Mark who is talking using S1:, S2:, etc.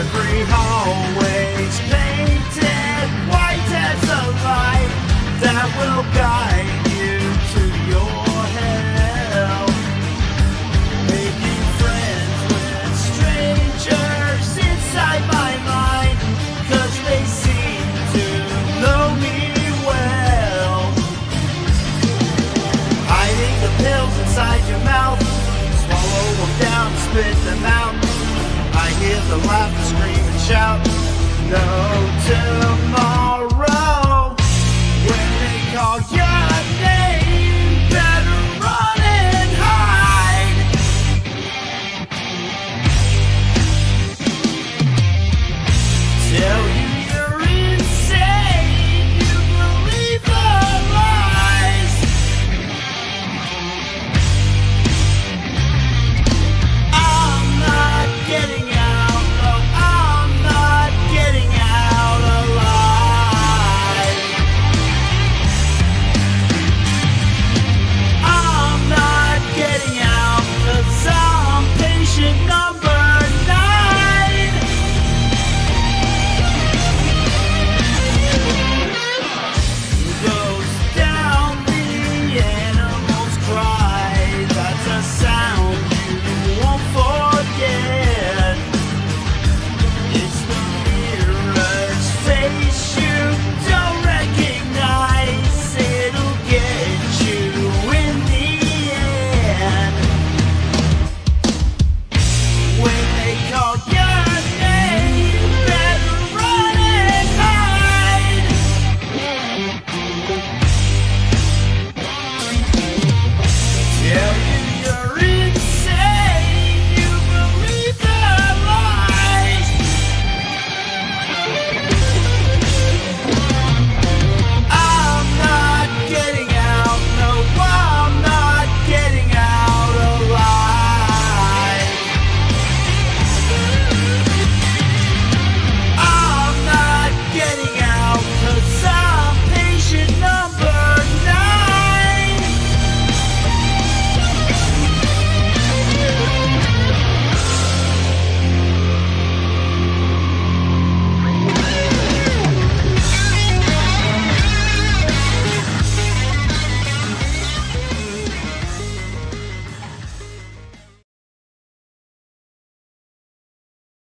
S1: Every hallway's painted white as a light that will guide you to your hell. Making friends with strangers inside my mind, 'cause they seem to know me well. Hiding the pills inside your mouth, swallow them down, spit them out. I hear them laugh and scream and shout, no tomorrow. When they call your name, better run and hide. Tell